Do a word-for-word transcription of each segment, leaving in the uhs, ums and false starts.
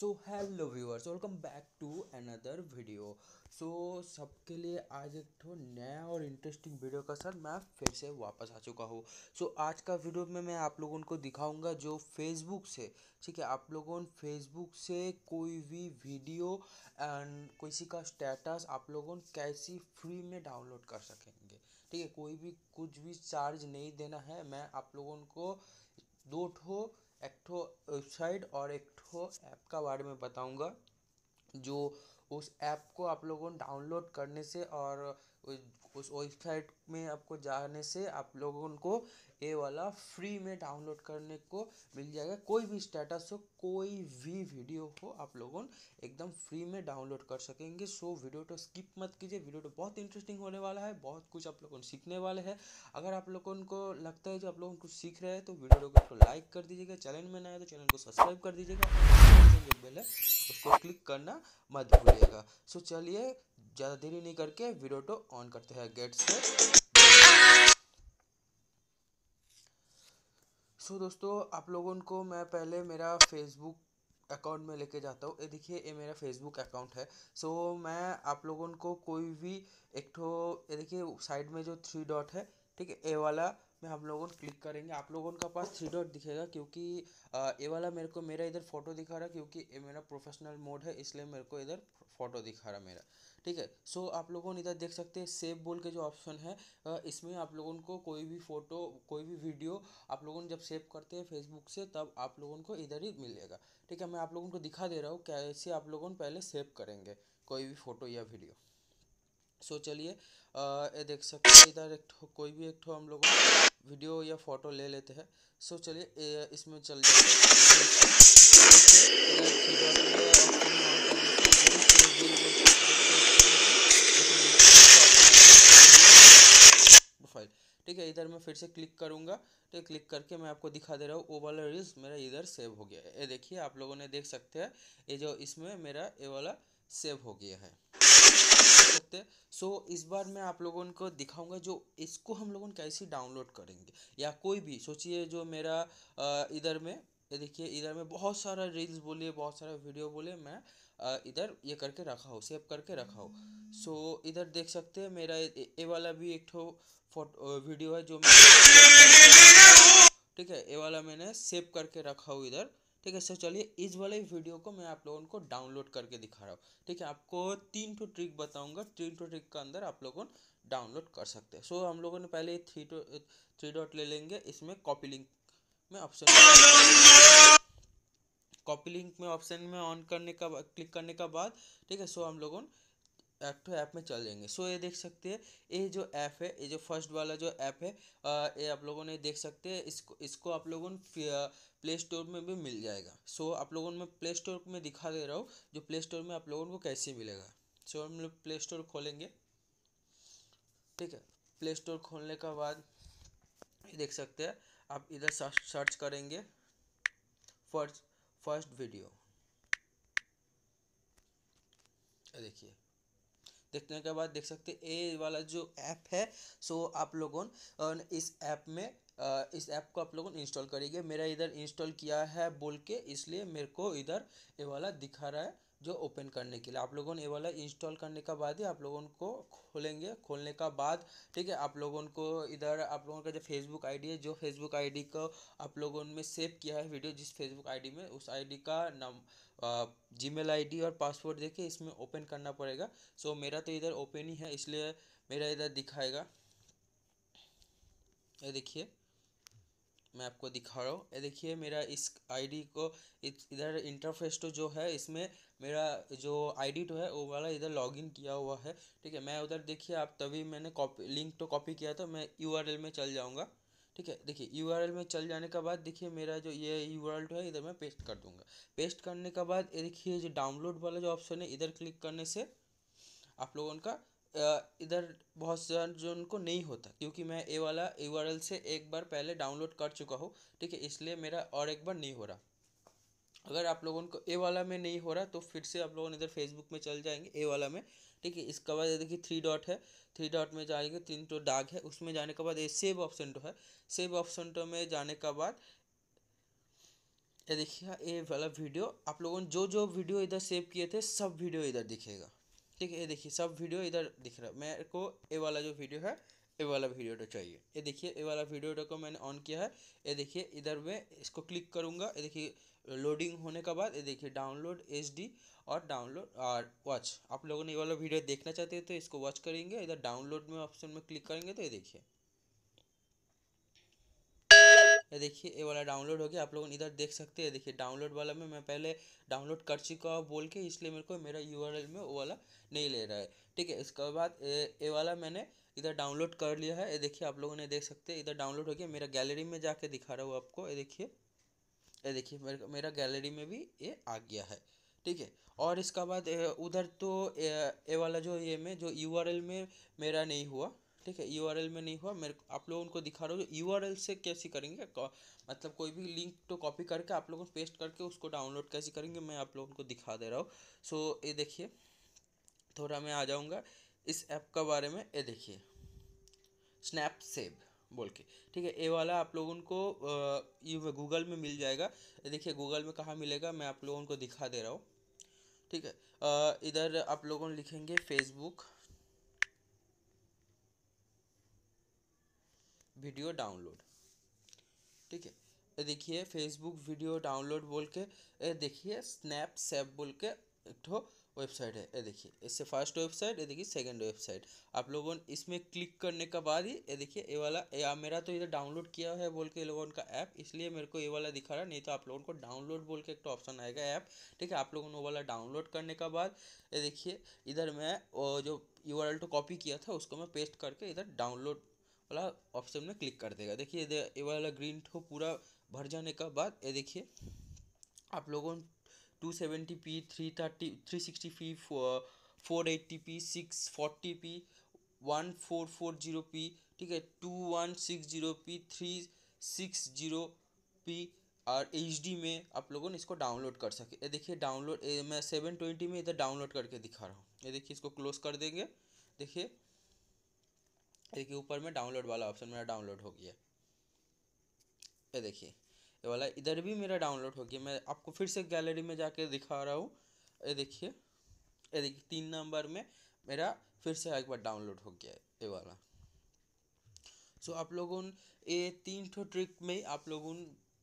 So hello viewers, welcome back to another video. So सबके लिए आज एक तो नया और इंटरेस्टिंग वीडियो का साथ मैं फिर से वापस आ चुका हूँ। सो आज का वीडियो में मैं आप लोगों को दिखाऊंगा जो फेसबुक से, ठीक है, आप लोगों फेसबुक से कोई भी वीडियो एंड किसी का स्टेटस आप लोगों कैसी फ्री में डाउनलोड कर सकेंगे। ठीक है, कोई भी कुछ भी चार्ज नहीं देना है। मैं आप लोगों को दो ठो एक ठो वेबसाइट और एक ठो ऐप का बारे में बताऊंगा जो उस ऐप को आप लोगों डाउनलोड करने से और उस वेबसाइट में आपको जाने से आप लोगों को ये वाला फ्री में डाउनलोड करने को मिल जाएगा। कोई भी स्टेटस हो, कोई भी वीडियो हो, आप लोगों एकदम फ्री में डाउनलोड कर सकेंगे। सो वीडियो तो स्किप मत कीजिए, वीडियो तो बहुत इंटरेस्टिंग होने वाला है, बहुत कुछ आप लोगों सीखने वाले हैं। अगर आप लोगों को लगता है जो आप लोगों कुछ सीख रहे हैं तो वीडियो को लाइक कर दीजिएगा, चैनल में नया है तो चैनल को सब्सक्राइब कर दीजिएगा और जो बेल है उसको क्लिक करना मत भूलिएगा। सो चलिए ज़्यादा देरी नहीं करके वीडियो तो ऑन करते हैं। Get set. सो दोस्तों, आप लोगों को मैं पहले मेरा फेसबुक अकाउंट में लेके जाता हूँ। ये देखिए, ये मेरा फेसबुक अकाउंट है। सो मैं आप लोगों को कोई भी एक ठो, ये देखिए साइड में जो थ्री डॉट है, ठीक है, ये वाला में हम लोगों क्लिक करेंगे। आप लोगों का पास थ्री डॉट दिखेगा क्योंकि अ, ये वाला मेरे को मेरा इधर फोटो दिखा रहा है क्योंकि ये मेरा प्रोफेशनल मोड है, इसलिए मेरे को इधर फोटो दिखा रहा मेरा। ठीक है, सो आप लोगों इधर देख सकते हैं सेव बोल के जो ऑप्शन है, अ, इसमें आप लोगों को कोई भी फोटो, कोई भी वीडियो आप लोगों जब सेव करते हैं फेसबुक से तब आप लोगों को इधर ही मिलेगा। ठीक है, मैं आप लोगों को दिखा दे रहा हूँ कैसे आप लोगों पहले सेव करेंगे कोई भी फोटो या वीडियो। सो चलिए, अ, ये देख सकते हैं इधर एक ठो, कोई भी एक ठो हम लोग वीडियो या फोटो ले लेते हैं। सो चलिए ये इसमें चल जाते प्रोफाइल। ठीक है, इधर मैं फिर से क्लिक करूंगा तो क्लिक करके मैं आपको दिखा दे रहा हूँ वो वाला रील्स मेरा इधर सेव हो गया है। ये देखिए, आप लोगों ने देख सकते हैं ये जो इसमें मेरा ये वाला सेव हो गया है, सकते हैं। सो इस बार मैं आप लोगों को दिखाऊंगा जो इसको हम लोगों कैसे डाउनलोड करेंगे। या कोई भी सोचिए जो मेरा अ, इधर में, ये देखिए इधर में बहुत सारा रील्स बोलिए, बहुत सारा वीडियो बोलिए, मैं अ, इधर ये करके रखा हूँ, सेव करके रखा हूँ। सो इधर देख सकते हैं मेरा ये ये वाला भी एक ठो फोटो वीडियो है जो मैं, ठीक है, ये वाला मैंने सेव करके रखा हूँ इधर। ठीक है, सर चलिए इस वाले वीडियो को मैं आप लोगों को डाउनलोड करके दिखा रहा हूँ। ठीक है, आपको तीन ठो ट्रिक बताऊंगा, तीन ठो ट्रिक का अंदर आप लोगों डाउनलोड कर सकते हैं। सो हम लोगों ने पहले थ्री टो थ्री डॉट ले लेंगे, इसमें कॉपी लिंक में ऑप्शन, कॉपी लिंक में ऑप्शन में ऑन करने का क्लिक करने का बाद, ठीक है, सो हम लोगों ऐप टू ऐप में चल जाएंगे। सो ये देख सकते हैं ये जो ऐप है, ये जो फर्स्ट वाला जो ऐप है, आ, ये आप लोगों ने देख सकते हैं, इसको इसको आप लोगों प्ले स्टोर में भी मिल जाएगा। सो आप लोगों में प्ले स्टोर में दिखा दे रहा हूँ जो प्ले स्टोर में आप लोगों को कैसे मिलेगा। सो हम लोग प्ले स्टोर खोलेंगे। ठीक है, प्ले स्टोर खोलने का बाद ये देख सकते हैं, आप इधर सर्च करेंगे फर्स्ट फर्स्ट वीडियो। देखिए, देखने के बाद देख सकते हैं ये वाला जो ऐप है। सो आप लोगों इस ऐप में अ, इस ऐप को आप लोगों इंस्टॉल करेंगे। मेरा इधर इंस्टॉल किया है बोल के, इसलिए मेरे को इधर ये वाला दिखा रहा है जो ओपन करने के लिए। आप लोगों ने ये वाला इंस्टॉल करने का बाद ही आप लोगों को खोलेंगे। खोलने का बाद, ठीक है, आप लोगों को इधर आप लोगों का जो फेसबुक आईडी है, जो फेसबुक आईडी को आप लोगों में सेव किया है वीडियो, जिस फेसबुक आईडी में, उस आईडी का नाम, जीमेल आईडी और पासवर्ड देके इसमें ओपन करना पड़ेगा। सो मेरा तो इधर ओपन ही है, इसलिए मेरा इधर दिखाएगा। ये देखिए, मैं आपको दिखा रहा हूँ, ये देखिए मेरा इस आईडी को इधर इंटरफेस तो जो है इसमें मेरा जो आईडी तो है वो वाला इधर लॉगिन किया हुआ है। ठीक है, मैं उधर देखिए, आप तभी मैंने कॉपी लिंक तो कॉपी किया था, मैं यूआरएल में चल जाऊँगा। ठीक है, देखिए यूआरएल में चल जाने का बाद देखिए मेरा जो ये यूआरएल तो है इधर मैं पेस्ट कर दूंगा। पेस्ट करने का बाद ये देखिए जो डाउनलोड वाला जो ऑप्शन है, इधर क्लिक करने से आप लोगों का अ, इधर बहुत सारा जो उनको नहीं होता क्योंकि मैं ए वाला यूआरएल से एक बार पहले डाउनलोड कर चुका हूँ। ठीक है, इसलिए मेरा और एक बार नहीं हो रहा। अगर आप लोगों को ए वाला में नहीं हो रहा तो फिर से आप लोगों इधर फेसबुक में चल जाएंगे ए वाला में। ठीक है, इसके बाद देखिए थ्री डॉट है, थ्री डॉट में जाएंगे, तीन तो दाग है, उसमें जाने के बाद ये सेव ऑप्शन तो है, सेव ऑप्शन तो में जाने का बाद ये देखिए ये वाला वीडियो आप लोगों ने जो जो वीडियो इधर सेव किए थे सब वीडियो इधर दिखेगा। ठीक है, ये देखिए सब वीडियो इधर दिख रहा है। मेरे को ये वाला जो वीडियो है ये वाला वीडियो तो चाहिए। ये देखिए ये वाला वीडियो को मैंने ऑन किया है। ये देखिए इधर मैं इसको क्लिक करूँगा। ये देखिए लोडिंग होने के बाद ये देखिए डाउनलोड एच डी और डाउनलोड और वॉच। आप लोगों ने ये वाला वीडियो देखना चाहते हैं तो इसको वॉच करेंगे, इधर डाउनलोड में ऑप्शन में क्लिक करेंगे तो ये देखिए ये देखिए ये वाला डाउनलोड हो गया। आप लोग इधर देख सकते हैं। देखिए डाउनलोड वाला में मैं पहले डाउनलोड कर चुका हूँ बोल के, इसलिए मेरे को मेरा यूआरएल में वो वाला नहीं ले रहा है। ठीक है, इसके बाद ये ये वाला मैंने इधर डाउनलोड कर लिया है। ये देखिए आप लोगों ने देख सकते हैं इधर डाउनलोड हो गया। मेरा गैलरी में जाके दिखा रहा हूँ आपको। ये देखिए ये देखिए मेरे मेरा गैलरी में भी ये आ गया है। ठीक है, और इसका बाद उधर तो ये वाला जो ये में जो यूआरएल में मेरा नहीं हुआ। ठीक है, यूआरएल में नहीं हुआ। मेरे आप लोगों को दिखा रहा हूँ यूआरएल से कैसे करेंगे, मतलब कोई भी लिंक तो कॉपी करके आप लोगों को पेस्ट करके उसको डाउनलोड कैसे करेंगे मैं आप लोगों को दिखा दे रहा हूँ। सो ये देखिए थोड़ा मैं आ जाऊँगा इस ऐप का बारे में। ये देखिए स्नैप सेव बोल के। ठीक है, ये वाला आप लोगों को ये गूगल में मिल जाएगा। ये देखिए गूगल में कहाँ मिलेगा मैं आप लोगों को दिखा दे रहा हूँ। ठीक है, अ, इधर आप लोगों ने लिखेंगे फेसबुक वीडियो डाउनलोड। ठीक है, ये देखिए फेसबुक वीडियो डाउनलोड बोल के। ये देखिए स्नैप सेव बोल के एक ठो वेबसाइट है। ये देखिए इससे फर्स्ट वेबसाइट, ये देखिए सेकंड वेबसाइट। आप लोगों ने इसमें क्लिक करने के बाद ही ये देखिए ये वाला या मेरा तो इधर डाउनलोड किया है बोल के ये लोगों का ऐप, इसलिए मेरे को ये वाला दिखा रहा है। नहीं तो आप लोगों को डाउनलोड बोल के एक तो ऑप्शन आएगा ऐप। ठीक है, आप लोगों ने वो वाला डाउनलोड करने के बाद ये देखिए इधर मैं वो जो यूआरएल तो कॉपी किया था उसको मैं पेस्ट करके इधर डाउनलोड वाला ऑप्शन में क्लिक कर देगा। देखिए ये वाला ग्रीन ठो पूरा भर जाने का बाद ये देखिए आप लोगों two seventy P three thirty three sixty P four eighty P six forty P one four four zero P. ठीक है, two one six zero P three six zero P और एच डी में आप लोगों ने इसको डाउनलोड कर सके। ये देखिए डाउनलोड मैं सेवन ट्वेंटी में इधर डाउनलोड करके दिखा रहा हूँ। ये देखिए इसको क्लोज कर देंगे। देखिए देखिए ऊपर में डाउनलोड वाला ऑप्शन मेरा डाउनलोड हो गया। ये देखिए ये वाला इधर भी मेरा डाउनलोड हो गया। मैं आपको फिर से गैलरी में जाके दिखा रहा हूँ। ये देखिए ये देखिए तीन नंबर में मेरा फिर से एक बार डाउनलोड हो गया है ये वाला। सो आप लोगों ये तीन ठो ट्रिक में आप लोगों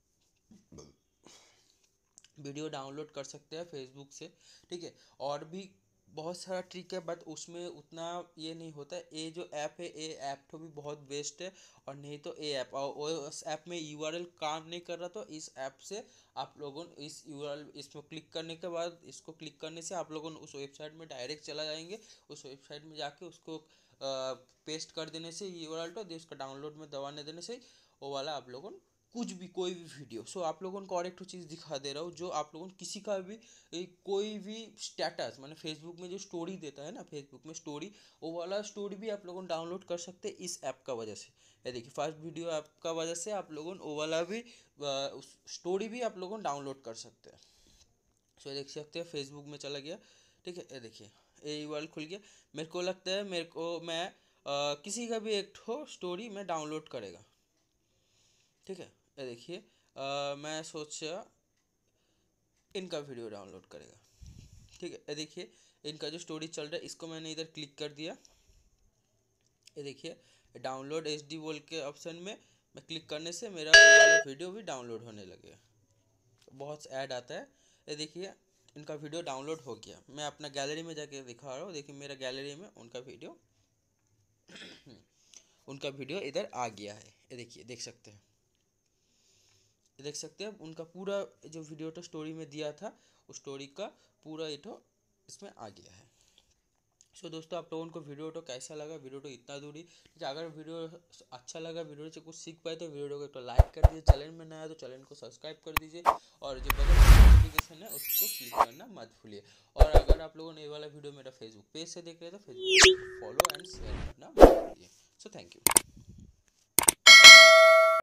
वीडियो डाउनलोड कर सकते हैं फेसबुक से। ठीक है, और भी बहुत सारा ट्रिक है बट उसमें उतना ये नहीं होता है। ये जो ऐप है ये ऐप तो भी बहुत बेस्ट है। और नहीं तो ये ऐप और उस ऐप में यूआरएल काम नहीं कर रहा तो इस ऐप से आप लोगों इस यूआरएल इसमें क्लिक करने के बाद इसको क्लिक करने से आप लोगों उस वेबसाइट में डायरेक्ट चला जाएंगे। उस वेबसाइट में जाके उसको पेस्ट कर देने से यूआरएल तो उसका डाउनलोड में दबाने देने से वो वाला आप लोगों कुछ भी कोई भी वीडियो। सो आप लोगों को और एक चीज़ दिखा दे रहा हूँ जो आप लोगों किसी का भी कोई भी स्टेटस मैंने फेसबुक में जो स्टोरी देता है ना फेसबुक में स्टोरी, वो वाला स्टोरी भी आप लोगों डाउनलोड कर सकते हैं इस ऐप का वजह से। ये देखिए फर्स्ट वीडियो ऐप का वजह से आप लोगों वो वाला भी स्टोरी भी आप लोगों डाउनलोड कर सकते हैं। सो देख सकते हैं फेसबुक में चला गया। ठीक है, ये देखिए ये वाला खुल गया। मेरे को लगता है मेरे को मैं आ, किसी का भी एक ठो स्टोरी मैं डाउनलोड करेगा। ठीक है, ये देखिए मैं सोचा इनका वीडियो डाउनलोड करेगा। ठीक है, ये देखिए इनका जो स्टोरी चल रहा है इसको मैंने इधर क्लिक कर दिया। ये देखिए डाउनलोड एच डी बोल के ऑप्शन में मैं क्लिक करने से मेरा वाला वीडियो भी डाउनलोड होने लगे। बहुत ऐड आता है। ये देखिए इनका वीडियो डाउनलोड हो गया। मैं अपना गैलरी में जाके दिखा रहा हूँ। देखिए मेरा गैलरी में उनका वीडियो उनका वीडियो इधर आ गया है। ये देखिए देख सकते हैं देख सकते हैं उनका पूरा जो वीडियो तो स्टोरी में दिया था उस स्टोरी का पूरा ये तो इसमें आ गया है। सो so, दोस्तों आप लोगों को वीडियो तो कैसा लगा, वीडियो तो इतना दूरी। अगर वीडियो अच्छा लगा, वीडियो से कुछ सीख पाए तो वीडियो को तो लाइक कर दीजिए। चैनल में नया है तो चैनल को सब्सक्राइब कर दीजिए और जो बगल में नोटिफिकेशन है उसको क्लिक करना मत भूलिए। और अगर आप लोगों ने ये वाला वीडियो मेरा फेसबुक पेज से देख रहे हैं तो फेसबुक फॉलो एंड शेयर करना मत भूलिए। So thank you.